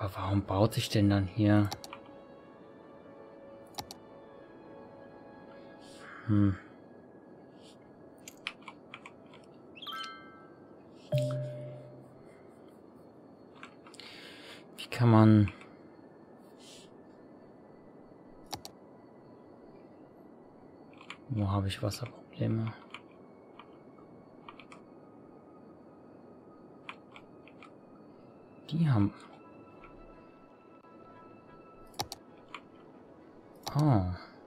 Aber warum baut sich denn dann hier... Wie kann man... Wo habe ich Wasserprobleme? Die haben... Oh.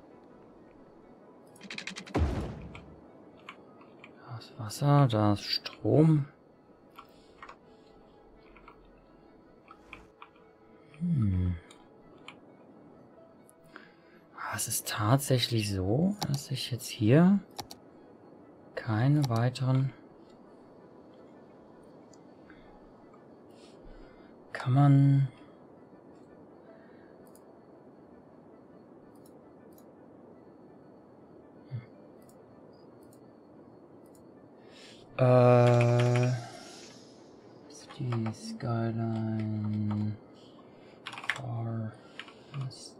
Da ist Wasser, da ist Strom. Es ist tatsächlich so, dass ich jetzt hier keine weiteren... Kann man... Ist die Skyline... Forest...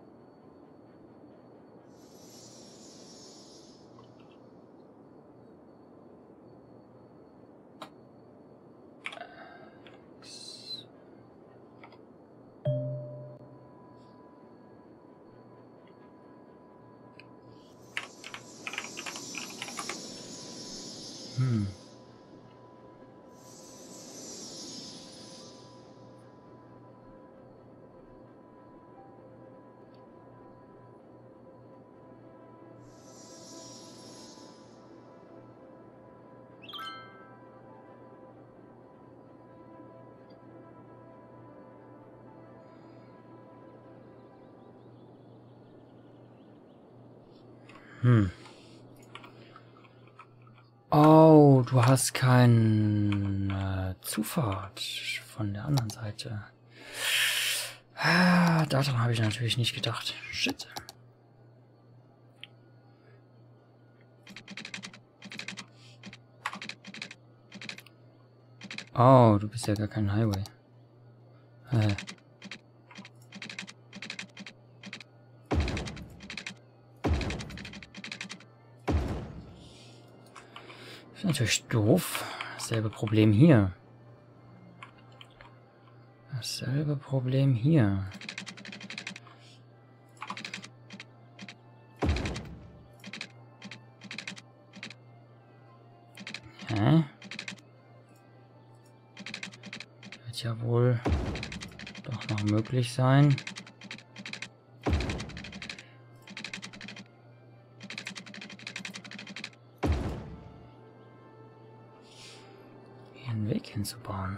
Oh, du hast keine Zufahrt von der anderen Seite. Ah, daran habe ich natürlich nicht gedacht. Shit. Oh, du bist ja gar kein Highway. Ist natürlich doof. Dasselbe Problem hier. Dasselbe Problem hier. Hä? Wird ja wohl doch noch möglich sein. Hier einen Weg hinzubauen.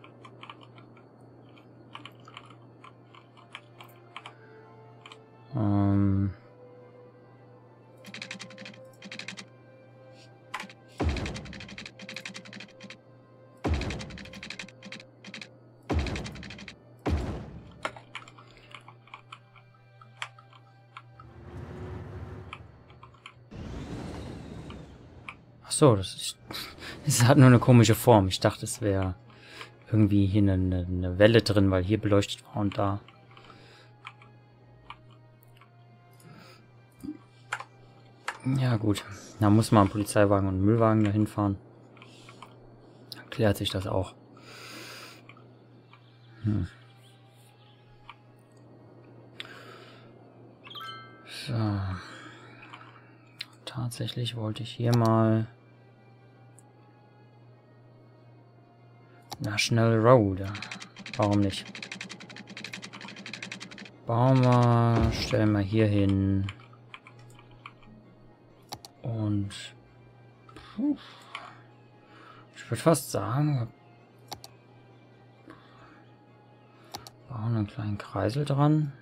So, das hat nur eine komische Form. Ich dachte, es wäre irgendwie hier eine Welle drin, weil hier beleuchtet war und da. Ja gut, da muss mal ein Polizeiwagen und ein Müllwagen dahin fahren. Dann klärt sich das auch. So. Tatsächlich wollte ich hier mal National Road. Warum nicht? Bauen wir, stellen wir hier hin. Und ich würde fast sagen, wir bauen einen kleinen Kreisel dran.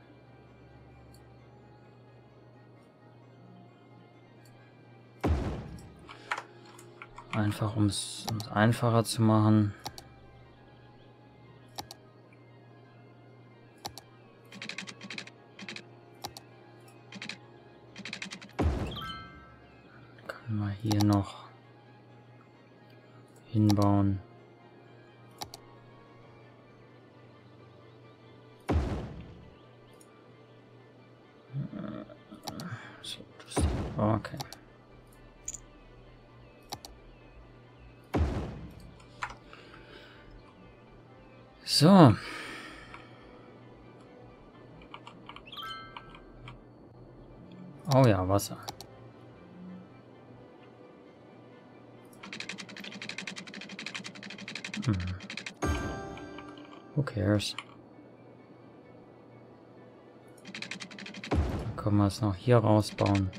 Einfach um es einfacher zu machen. Können wir hier noch hinbauen. Okay. So. Oh ja, Wasser. Who cares? Dann können wir es noch hier rausbauen.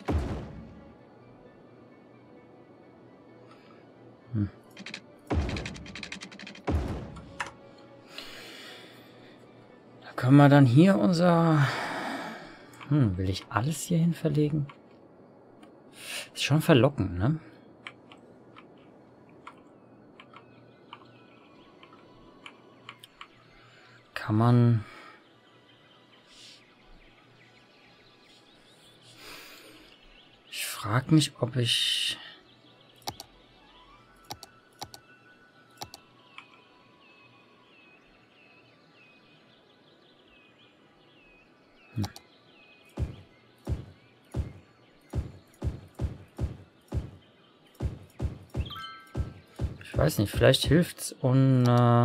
Da können wir dann hier unser... will ich alles hierhin verlegen? Ist schon verlockend, ne? Kann man... Ich frage mich, ob ich... Ich weiß nicht, vielleicht hilft's und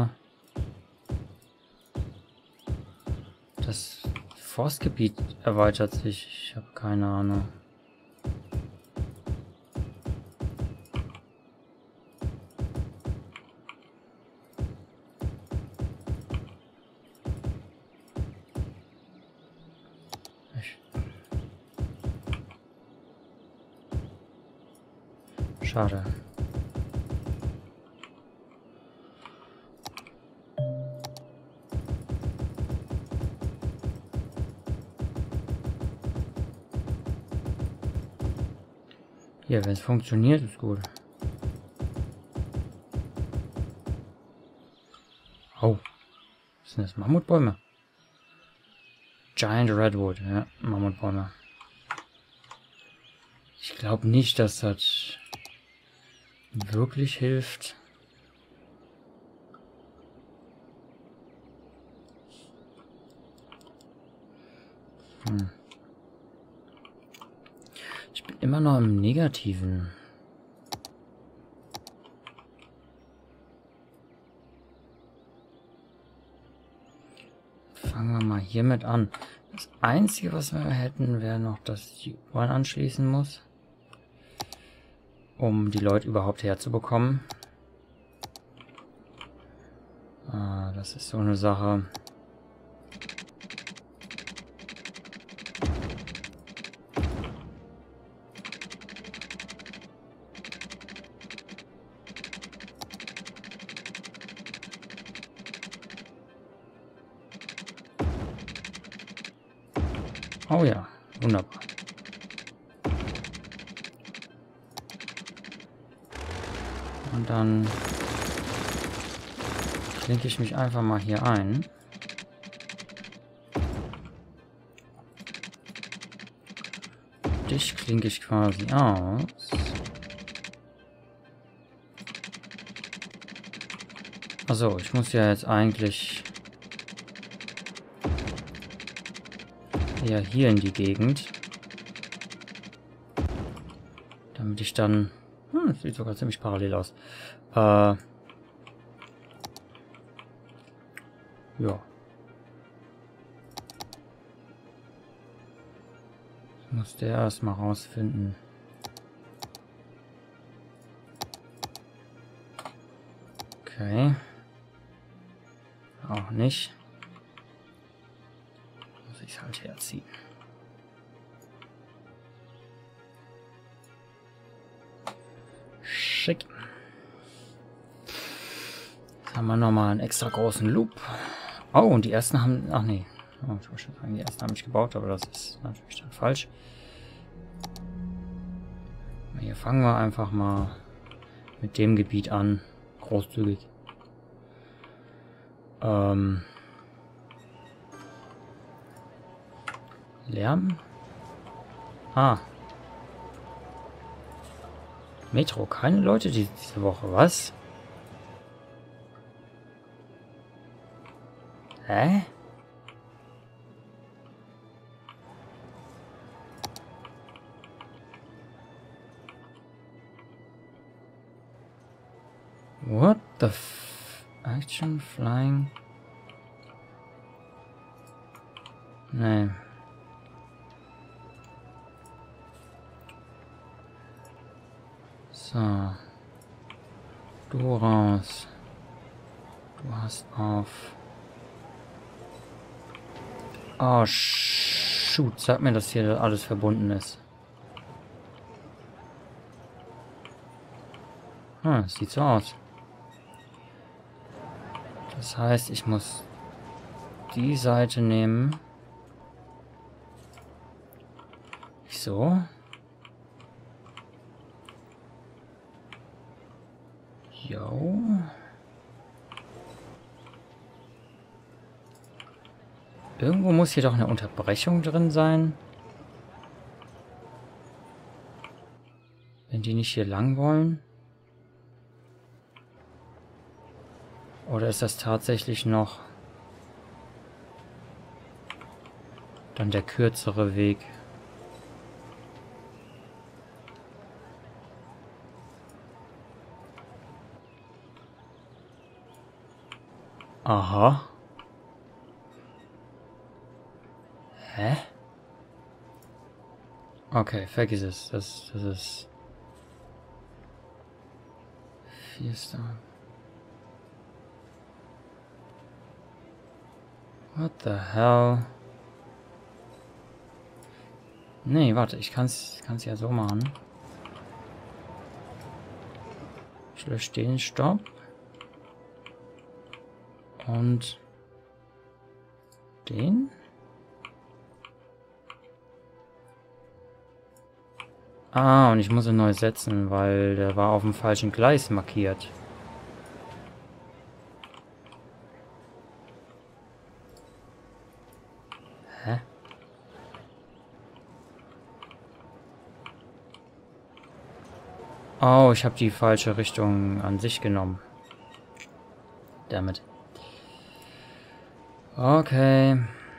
das Forstgebiet erweitert sich. Ich habe keine Ahnung. Schade. Ja, wenn es funktioniert, ist gut. Oh. Was sind das? Mammutbäume? Giant Redwood, ja, Mammutbäume. Ich glaube nicht, dass das wirklich hilft. Ich bin immer noch im Negativen. Fangen wir mal hiermit an. Das Einzige, was wir hätten, wäre noch, dass ich die U-Bahn anschließen muss, um die Leute überhaupt herzubekommen. Das ist so eine Sache. Oh ja, wunderbar. Und dann klinke ich mich einfach mal hier ein. Dich klinke ich quasi aus. Also, ich muss ja jetzt eigentlich eher hier in die Gegend. Damit ich dann... sieht sogar ziemlich parallel aus. Ja. Muss der erstmal rausfinden. Okay. Auch nicht. Muss ich es halt herziehen. Schick. Jetzt haben wir nochmal einen extra großen Loop. Oh, und die ersten haben... Ach nee. Oh, ich wollte schon sagen, die ersten haben mich gebaut, aber das ist natürlich dann falsch. Hier fangen wir einfach mal mit dem Gebiet an. Großzügig. Lärm? Ah. Metro, keine Leute diese Woche, was? Hä? What the Action, Flying? Nee. So. Du raus. Du hast auf. Oh, shoot. Sag mir, dass hier alles verbunden ist. Hm, sieht so aus. Das heißt, ich muss die Seite nehmen. So. Jo. Irgendwo muss hier doch eine Unterbrechung drin sein. Wenn die nicht hier lang wollen. Oder ist das tatsächlich noch dann der kürzere Weg? Aha. Hä? Okay, vergiss es. Das ist... 4 Star. What the hell? Nee, warte, ich kann's ja so machen. Ich lösche den Stopp. Und den. Ah, und ich muss ihn neu setzen, weil der war auf dem falschen Gleis markiert. Hä? Oh, ich habe die falsche Richtung an sich genommen. Damit. Okay.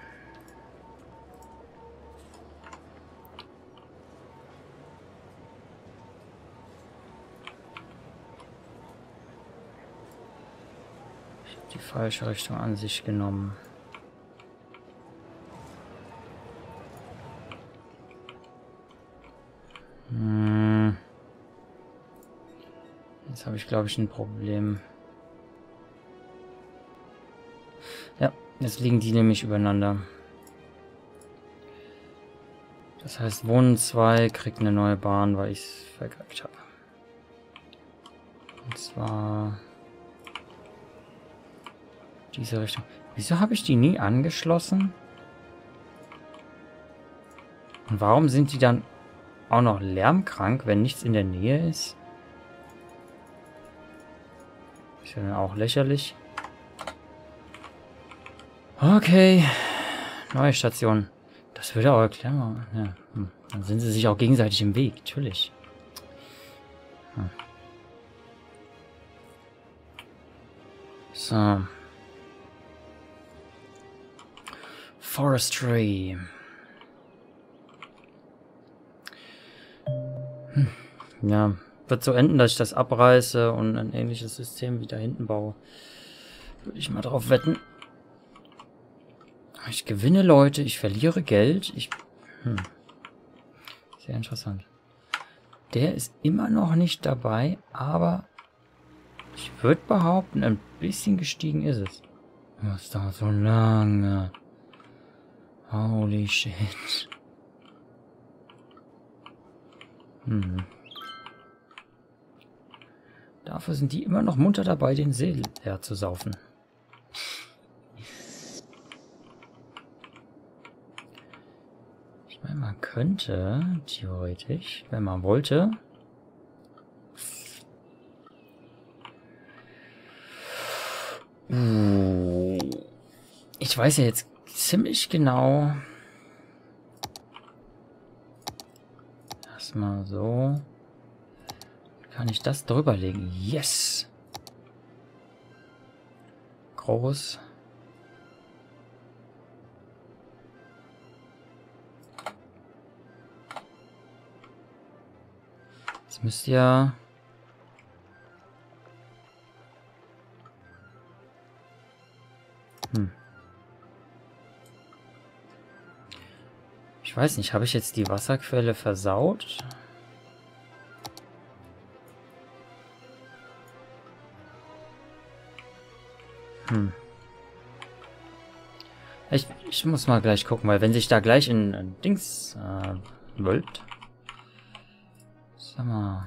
Ich habe die falsche Richtung an sich genommen. Jetzt habe ich, glaube ich, ein Problem. Ja, jetzt liegen die nämlich übereinander. Das heißt, Wohnen 2 kriegt eine neue Bahn, weil ich es verkackt habe. Und zwar diese Richtung. Wieso habe ich die nie angeschlossen? Und warum sind die dann auch noch lärmkrank, wenn nichts in der Nähe ist? Ist ja dann auch lächerlich. Okay. Neue Station. Das würde auch erklären. Ja. Dann sind sie sich auch gegenseitig im Weg. Natürlich. So. Forestry. Ja, wird so enden, dass ich das abreiße und ein ähnliches System wie da hinten baue. Würde ich mal drauf wetten. Ich gewinne Leute, ich verliere Geld. Sehr interessant. Der ist immer noch nicht dabei, aber ich würde behaupten, ein bisschen gestiegen ist es. Was dauert so lange? Holy shit. Dafür sind die immer noch munter dabei, den See leer zu saufen. Ich meine, man könnte, theoretisch, wenn man wollte... Ich weiß ja jetzt ziemlich genau... Erstmal so... Kann ich das drüber legen? Yes! Groß. Jetzt müsst ihr... Ich weiß nicht, habe ich jetzt die Wasserquelle versaut? Ich muss mal gleich gucken, weil wenn sich da gleich in Dings wölbt. Sag mal.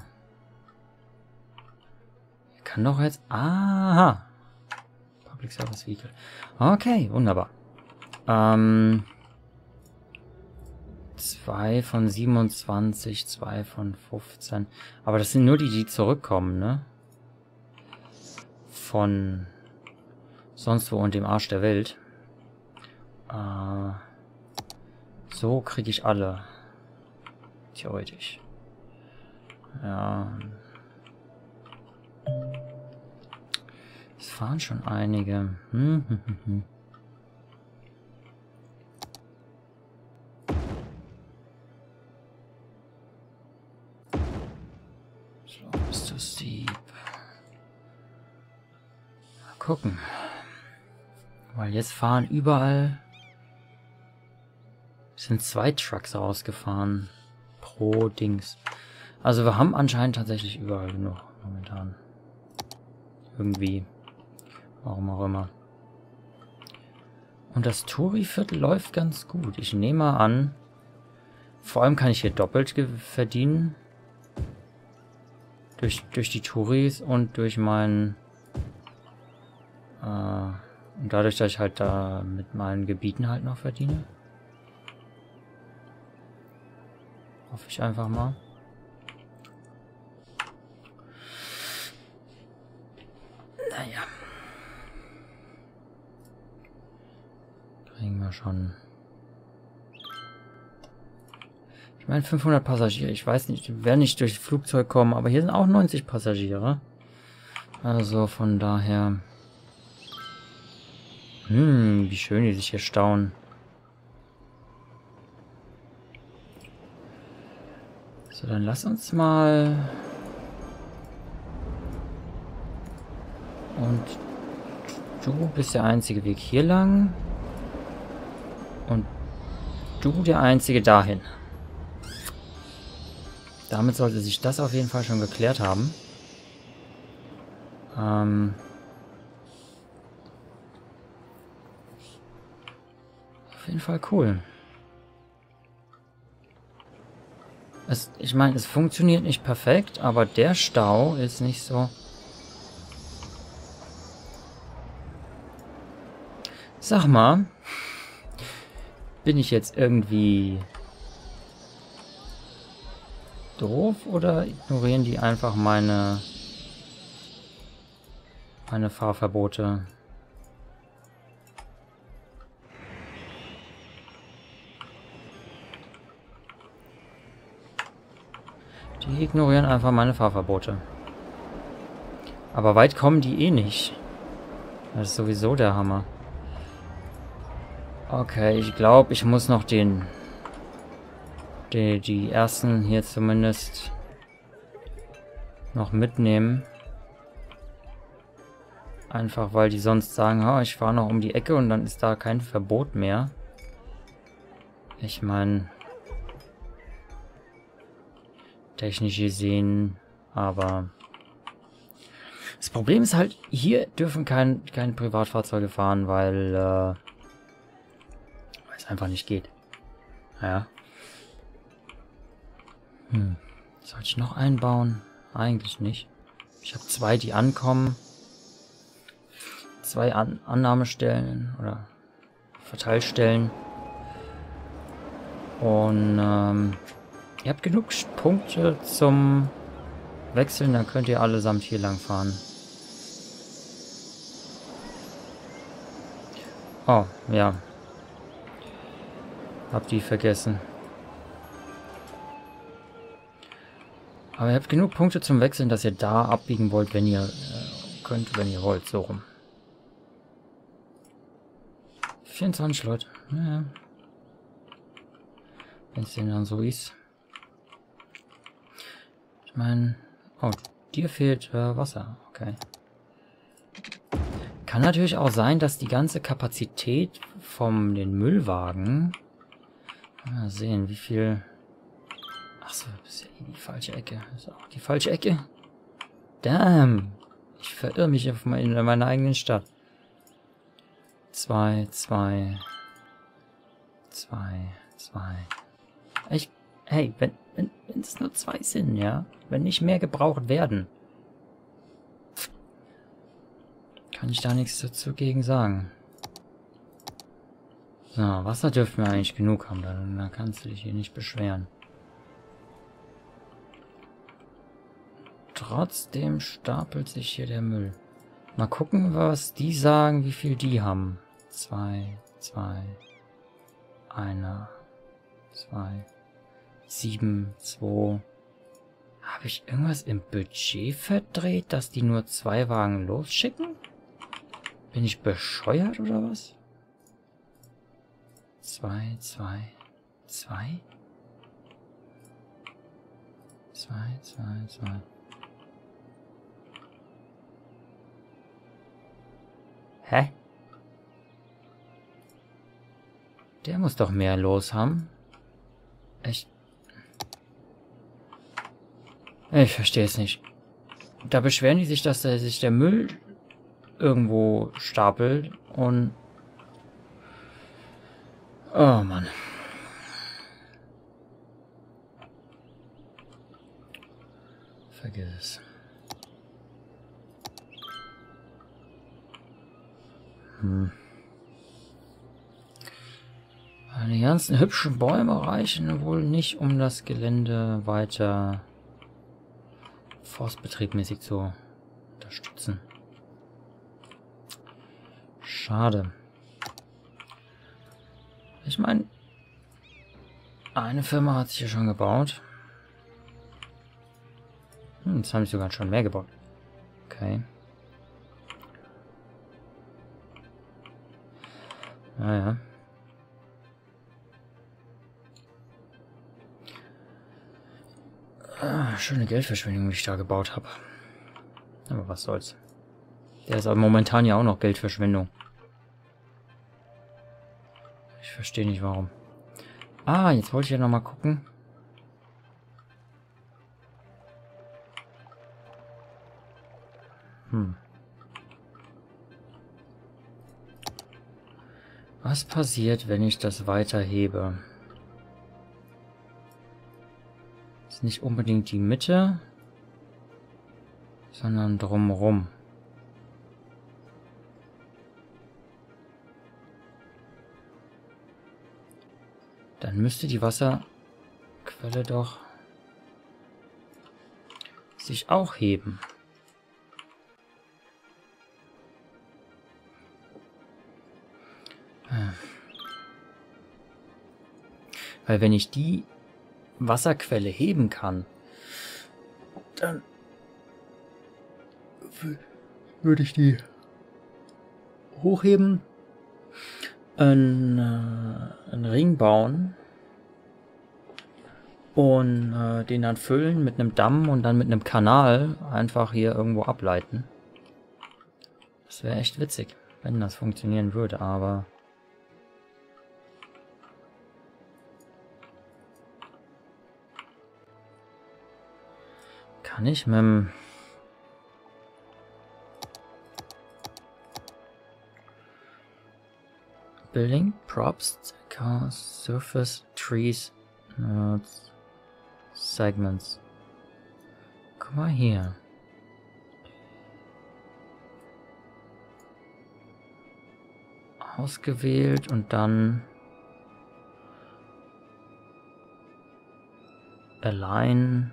Hier kann doch jetzt... Aha! Public Service Vehicle. Okay, wunderbar. 2 von 27, 2 von 15. Aber das sind nur die, die zurückkommen, ne? Von sonst wo und dem Arsch der Welt. So kriege ich alle. Theoretisch. Ja. Es fahren schon einige. Slow is too steep. Mal gucken. Weil jetzt fahren überall... Es sind 2 Trucks rausgefahren. Pro Dings. Also wir haben anscheinend tatsächlich überall genug momentan. Irgendwie. Warum auch immer. Und das Touri-Viertel läuft ganz gut. Ich nehme mal an. Vor allem kann ich hier doppelt verdienen. Durch die Touris und durch meinen... und dadurch, dass ich halt da mit meinen Gebieten halt noch verdiene. Hoffe ich einfach mal. Naja. Kriegen wir schon. Ich meine 500 Passagiere. Ich weiß nicht, die werden nicht durchs Flugzeug kommen, aber hier sind auch 90 Passagiere. Also von daher... wie schön die sich hier stauen. So, dann lass uns mal... Und du bist der einzige Weg hier lang. Und du der einzige dahin. Damit sollte sich das auf jeden Fall schon geklärt haben. Auf jeden Fall cool. Ich meine, es funktioniert nicht perfekt, aber der Stau ist nicht so... Sag mal, bin ich jetzt irgendwie doof oder ignorieren die einfach meine Fahrverbote? Die ignorieren einfach meine Fahrverbote. Aber weit kommen die eh nicht. Das ist sowieso der Hammer. Okay, ich glaube, ich muss noch die ersten hier zumindest noch mitnehmen. Einfach weil die sonst sagen, oh, ich fahre noch um die Ecke und dann ist da kein Verbot mehr. Ich meine... Technisch gesehen, aber das Problem ist halt, hier dürfen keine Privatfahrzeuge fahren, weil es einfach nicht geht. Ja. Soll ich noch einbauen? Eigentlich nicht. Ich habe 2, die ankommen. 2 Annahmestellen oder Verteilstellen. Und ihr habt genug Punkte zum Wechseln, dann könnt ihr allesamt hier lang fahren. Oh, ja. Hab die vergessen. Aber ihr habt genug Punkte zum Wechseln, dass ihr da abbiegen wollt, wenn ihr könnt, wenn ihr wollt, so rum. 24 Leute. Ja. Wenn es denn dann so ist. Oh, dir fehlt Wasser. Okay. Kann natürlich auch sein, dass die ganze Kapazität von den Müllwagen... Mal sehen, wie viel... Achso, das ist ja eh die falsche Ecke. Das ist auch die falsche Ecke. Damn. Ich verirre mich in meiner eigenen Stadt. 2, 2... 2, 2. Hey, wenn es nur 2 sind, ja? Wenn nicht mehr gebraucht werden, kann ich da nichts dazu gegen sagen. So, Wasser dürfen wir eigentlich genug haben, dann kannst du dich hier nicht beschweren. Trotzdem stapelt sich hier der Müll. Mal gucken, was die sagen, wie viel die haben. 2, 2, 1, 2, 7, 2. Habe ich irgendwas im Budget verdreht, dass die nur 2 Wagen losschicken? Bin ich bescheuert oder was? 2, 2, 2? 2, 2, 2. Hä? Der muss doch mehr los haben. Echt? Ich verstehe es nicht. Da beschweren die sich, dass sich der Müll irgendwo stapelt und... Oh Mann. Vergiss es. Die ganzen hübschen Bäume reichen wohl nicht, um das Gelände weiter forstbetriebmäßig zu unterstützen. Schade. Ich meine, eine Firma hat sich hier schon gebaut. Jetzt haben sie sogar schon mehr gebaut. Okay. Naja. Schöne Geldverschwendung, die ich da gebaut habe. Aber was soll's. Der ist aber momentan ja auch noch Geldverschwendung. Ich verstehe nicht warum. Ah, jetzt wollte ich ja noch mal gucken. Was passiert, wenn ich das weiterhebe? Ist nicht unbedingt die Mitte, sondern drumherum. Dann müsste die Wasserquelle doch sich auch heben. Weil wenn ich die Wasserquelle heben kann, dann würde ich die hochheben, einen Ring bauen und den dann füllen mit einem Damm und dann mit einem Kanal einfach hier irgendwo ableiten. Das wäre echt witzig, wenn das funktionieren würde, aber... Kann ich mit dem... Building, Props, Cars, Surface, Trees, Nodes, Segments. Guck mal hier. Ausgewählt und dann Align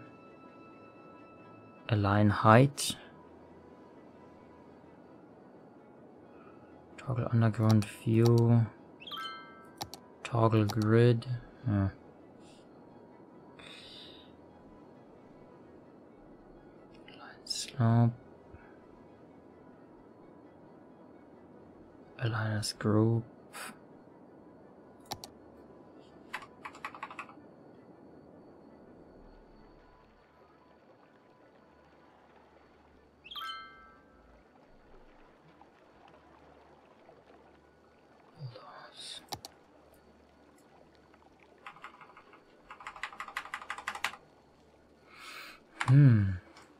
Height. Toggle Underground View. Toggle Grid. Ja. Align Slope. Align as Group. Hm.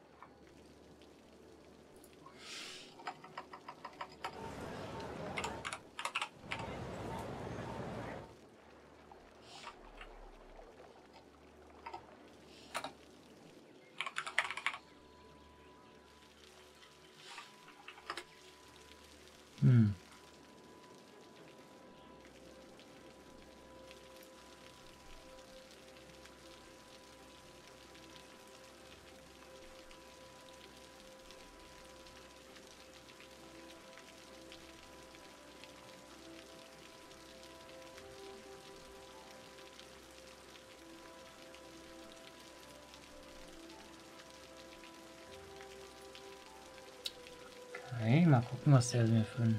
Hm. Okay, mal gucken, was der mir für ein...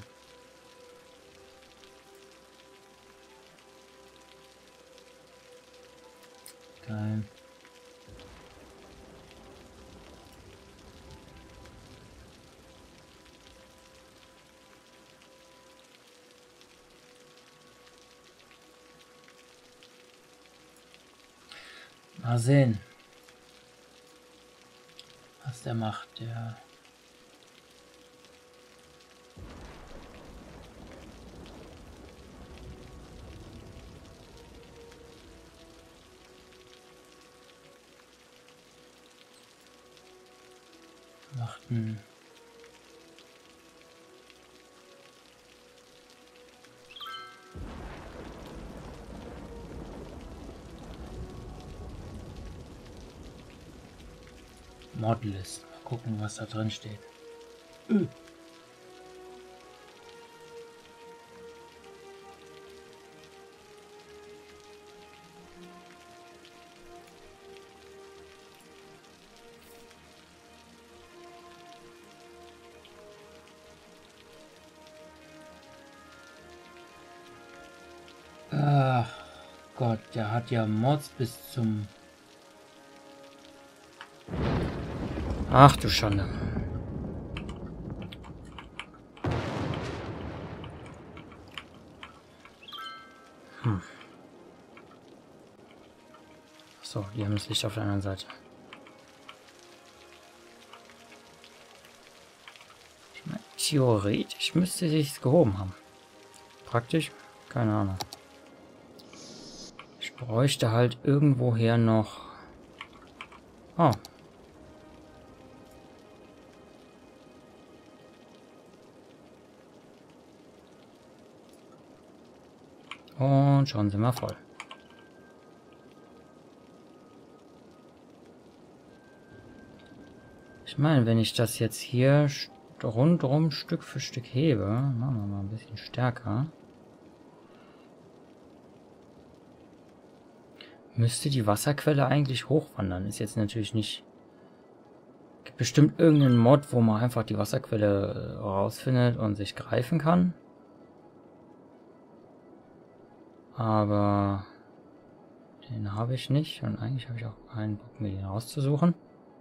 Geil. Mal sehen, was der macht, der... macht ein... Modlist. Mal gucken, was da drin steht. Ach Gott, der hat ja Mods bis zum... Ach du Schande. So, die haben das Licht auf der anderen Seite. Ich meine, theoretisch müsste sich's gehoben haben. Praktisch? Keine Ahnung. Ich bräuchte halt irgendwoher noch... Oh. Und schon sind wir voll. Ich meine, wenn ich das jetzt hier rundherum Stück für Stück hebe, machen wir mal ein bisschen stärker, müsste die Wasserquelle eigentlich hochwandern. Ist jetzt natürlich nicht... Gibt bestimmt irgendeinen Mod, wo man einfach die Wasserquelle rausfindet und sich greifen kann. Aber den habe ich nicht und eigentlich habe ich auch keinen Bock, mir den rauszusuchen.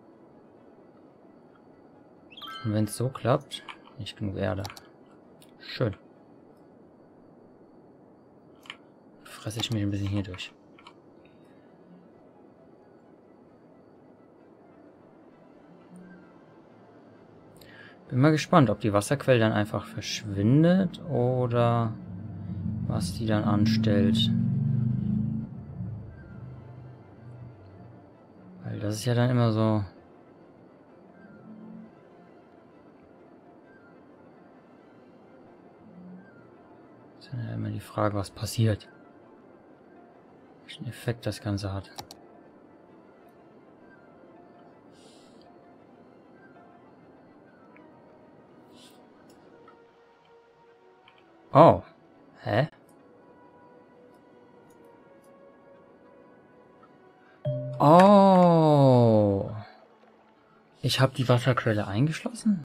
Und wenn es so klappt, nicht genug Erde. Schön. Fresse ich mich ein bisschen hier durch. Bin mal gespannt, ob die Wasserquelle dann einfach verschwindet oder was die dann anstellt. Weil das ist ja dann immer so... Das ist ja immer die Frage, was passiert. Welchen Effekt das Ganze hat. Oh. Hä? Oh. Ich habe die Wasserquelle eingeschlossen?